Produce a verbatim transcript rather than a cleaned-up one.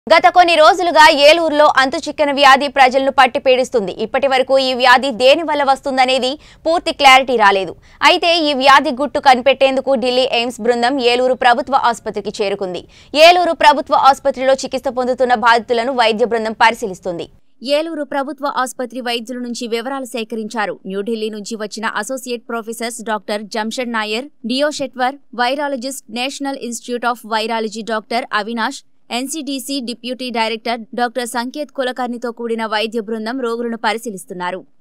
గత కొన్ని రోజులుగా ఏలూరులో అంతుచిక్కని వ్యాధి ప్రజలను పట్టి పీడిస్తుంది. ఇప్పటివరకు ఈ వ్యాధి దేని వల్ల వస్తుందనేది పూర్తి క్లారిటీ రాలేదు. అయితే ఈ వ్యాధి గుట్టు కనిపెట్టేందుకు ఢిల్లీ ఎయిమ్స్ బృందం ఏలూరు ప్రభుత్వ ఆసుపత్రికి చేరుకుంది. ఏలూరు ప్రభుత్వ ఆసుపత్రిలో చికిత్స పొందుతున్న బాధితులను వైద్య బృందం పరిశీలిస్తుంది. ఏలూరు ప్రభుత్వ ఆసుపత్రి వైద్యుల నుంచి వివరాలు సేకరించారు. న్యూఢిల్లీ నుంచి వచ్చిన associate professors doctor Jamshed Nair, Deo Shetwar, virologist, national institute of virology doctor Avinash, NCDC deputy director doctor Sanket కులకర్ణితో కూడిన వైద్య బృందం రోగులను పరిశీలిస్తున్నారు.